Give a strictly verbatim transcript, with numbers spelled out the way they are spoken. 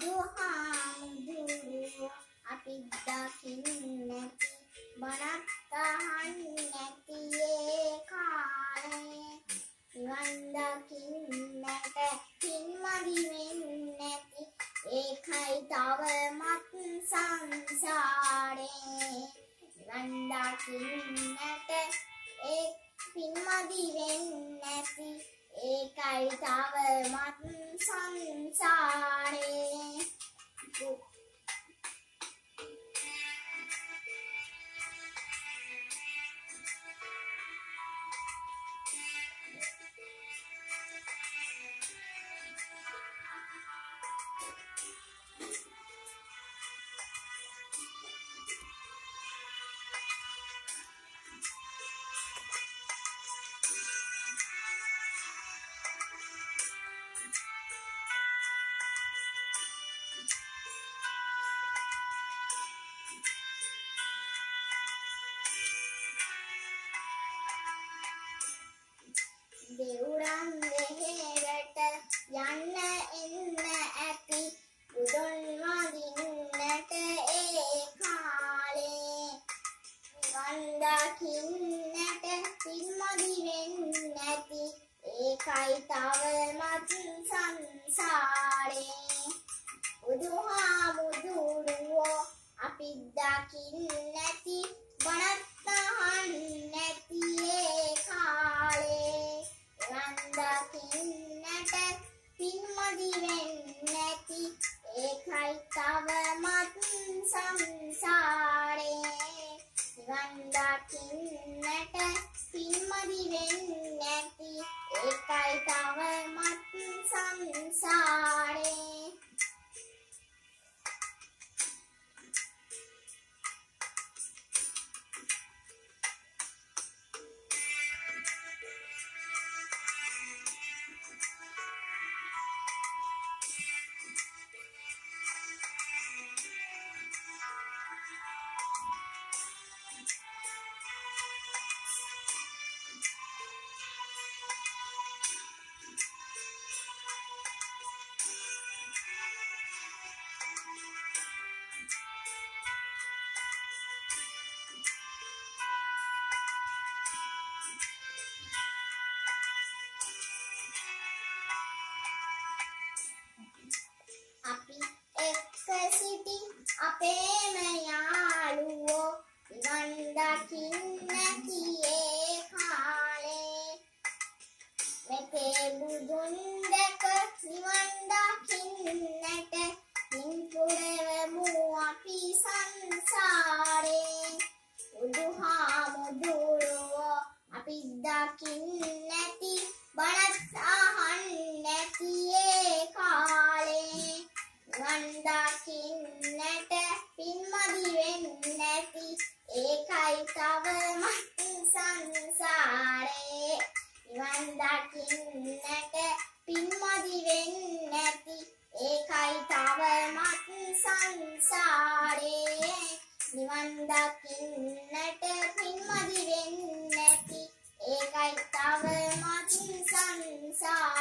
බුදුහාමුදුරුවෝ අපි දකින්නේ නැති බණක් අහන්නේ නැති ඒ කාලේ නිවන් දකින්නට පින්මදි වෙන්නේ නැති ඒකයි තවමත් සංසාරේ නිවන් දකින්නට ඒ පින්මදි වෙන්නේ නැති ඒකයි තවමත් සංසාරේ දෙවුරන් දෙහෙරට යන්න එන්න ඇති බුදුන් වඳින්නට ඒ කාලේ නිවන් දකින්නට පින්මදි වෙන්නේ නැති ඒකයි තවමත් සංසාරේ බුදුහාමුදුරුවෝ අපි දකින්නේ නැති බණක් අහන්නේ නැති ඒ කාලේ දකින්නට පින්මදි වෙන්නේ නැති ඒකයි තවමත් සංසාරේ නිවන් දකින්නට පින්මදි වෙන්නේ නැති ඒකයි තවමත් සංසාරේ අපේම යාළුවෝ නිවන් දකින්නැති ඒ කාලේ මෙතේ බුදුන් දැක නිවන් දකින්නට හිම් පුරවමු අපි සංසාරේ බුදුහාමුදුරුවෝ අපි දකින්නැති බණත් අහන්නේ නැති ඒ කාලේ නිවන් දකින්නට පින්මදි වෙන්නේ නැති ඒකයි තවමත් සංසාරේ නිවන් දකින්නට පින්මදි වෙන්නේ නැති ඒකයි තවමත් සංසාරේ නිවන් දකින්නට පින්මදි වෙන්නේ නැති ඒකයි තවමත් සංසාරේ